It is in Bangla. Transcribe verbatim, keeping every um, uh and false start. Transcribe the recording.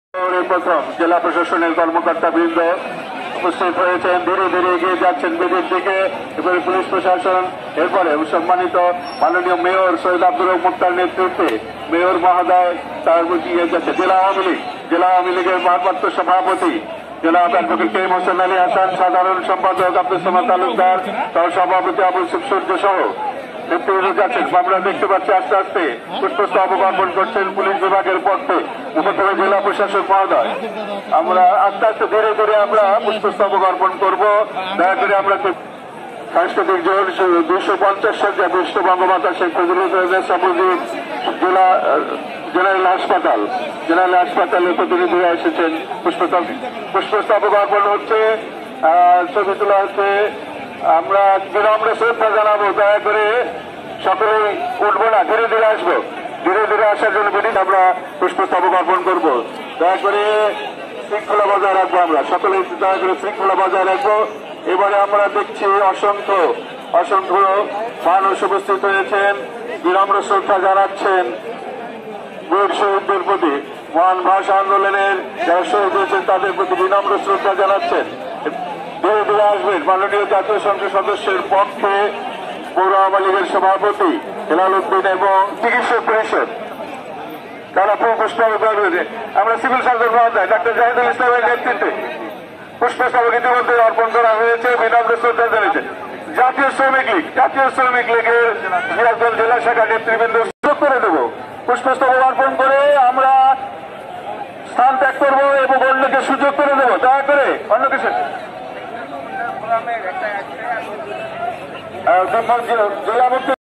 প্রথম জেলা প্রশাসনের কর্মকর্তা বৃন্দ উপস্থিত হয়েছেন, ধীরে ধীরে এগিয়ে যাচ্ছেন বেদের দিকে। এবারে পুলিশ প্রশাসন, এরপরে সম্মানিত মাননীয় মেয়র সৈয়দ আব্দুর রউফ মুক্তার নেতৃত্বে মেয়র মহোদয় তার এগিয়ে যাচ্ছে। জেলা আওয়ামী লীগ জেলা আওয়ামী লীগের ভারপ্রাপ্ত সভাপতি জেলা advocate K M Hossain Ali Hasan, সাধারণ সম্পাদক আব্দুল সামাদ তালুকদার, সহ সভাপতি আবুল ইউসুফ সূর্য সহ নেতৃত্বে যাচ্ছেন। আমরা দেখতে পাচ্ছি আস্তে আস্তে পুষ্পস্তবক অর্পণ করছেন পুলিশ বিভাগের পক্ষে উপজেলা জেলা প্রশাসক মহোদয়। আমরা আস্তে আস্তে ধীরে ধীরে আমরা পুষ্পস্তবক অর্পণ করব। দয়া করে আমরা সাংস্কৃতিক জোন দুইশো পঞ্চাশ সজ্জা বিশিষ্ট বঙ্গমাতা শেখ মুজিবুর রহমান জেলা জেনারেল হাসপাতাল জেনারেল হাসপাতালের প্রতিনিধিরা এসেছেন। পুষ্পস্তবক পুষ্পস্তবক অর্পণ হচ্ছে, ছবি তোলা হচ্ছে। আমরা বিনম্র শ্রদ্ধা জানাবো, দয়া করে সকলেই উঠবো না, ধীরে ধীরে আসবো। ধীরে ধীরে আসার জন্য বিনীত আমরা পুষ্পস্তবক অর্পণ করবো। দয়া করে শৃঙ্খলা বজায় রাখবো, আমরা সকলে দয়া করে শৃঙ্খলা বজায় রাখবো। এবারে আমরা দেখছি অসংখ্য অসংখ্য মানুষ উপস্থিত হয়েছেন, বিনম্র শ্রদ্ধা জানাচ্ছেন বীর শহীদদের প্রতি। মহান ভাষা আন্দোলনের যারা শহীদ হয়েছেন তাদের প্রতি বিনম্র শ্রদ্ধা জানাচ্ছেন। ধীরে ধীরে আসবেন। মাননীয় জাতীয় সংসদ সদস্যের পক্ষে পৌর আওয়ামী লীগের সভাপতি হেলাল উদ্দিন এবং চিকিৎসক পরিষদ তারা পুষ্পস্তবক আমরা সিভিল সার্জন মহোদয় ডাক্তার জাহিদুল ইসলামের নেতৃত্বে পুষ্পস্তবক ইতিমধ্যে অর্পণ করা হয়েছে। বিনম্র শ্রদ্ধা জানিয়েছে জাতীয় শ্রমিক লীগ জাতীয় শ্রমিক লীগের সিরাজগঞ্জ জেলা শাখা নেতৃবৃন্দ সুযোগ করে দেব। পুষ্পস্তবক অর্পণ করে আমরা স্থান ত্যাগ করবো এবং অন্যকে সুযোগ করে দেবো। দয়া করে অন্য কিছু জেলা